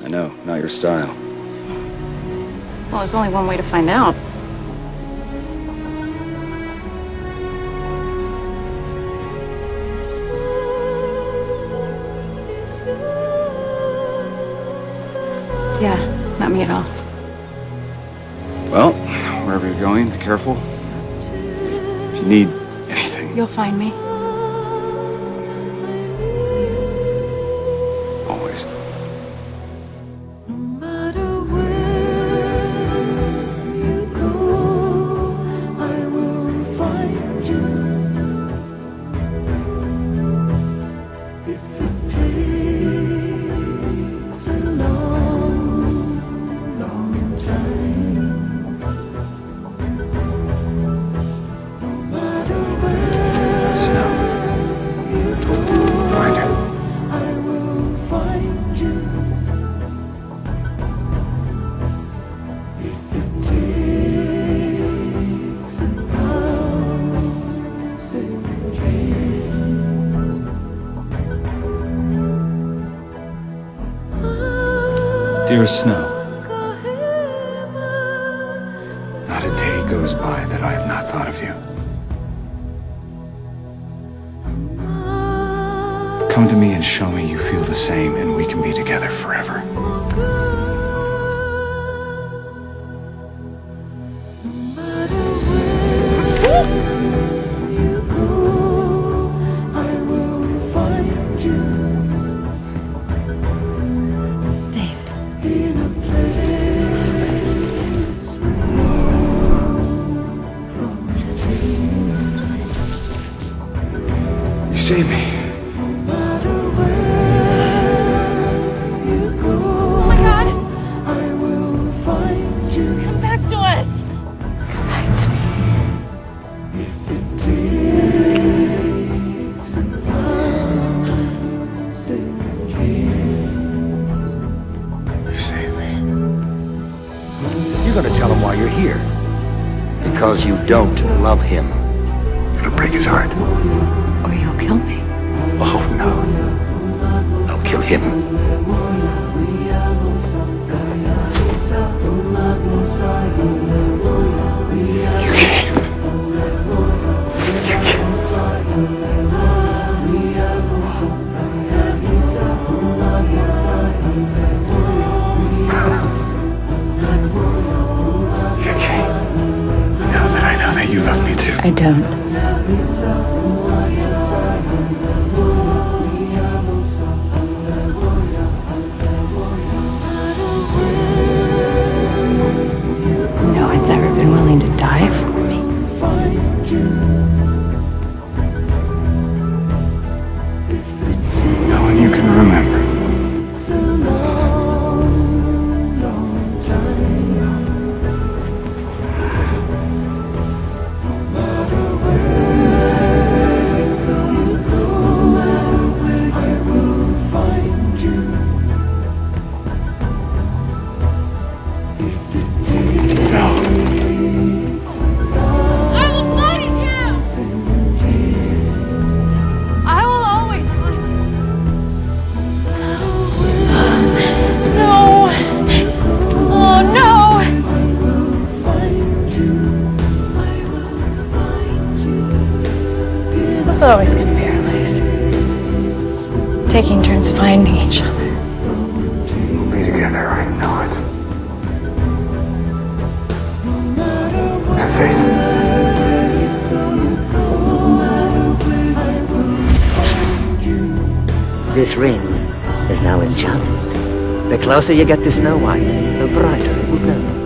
know, not your style. Well, there's only one way to find out. Yeah, not me at all. Well, wherever you're going, be careful. If you need anything. You'll find me. Always. No matter where you go, I will find you. If it takes a long, long time, no matter where Snow. Find her. I will find you. If it takes 1,000 years. Dearest Snow, not a day goes by that I have not thought of you. Come to me and show me you feel the same, and we can be together forever. No matter where you go, I will find you. Dave. In a place remote from You saved me. no matter where you go. Oh my God! I will find you. Come back to us! Come back to me. If it takes 1,000 years. You saved me. You're gonna tell him why you're here. Because you don't love him. It'll break his heart. Or you'll kill me. Oh, no. I'll kill him. You can't. You can't. Now that I know that you love me too. I don't. No one's ever been willing to die for me. No one you can remember. This is always going to be our life. Taking turns finding each other. We'll be together, I know it. Have faith. This ring is now enchanted. The closer you get to Snow White, the brighter it will glow.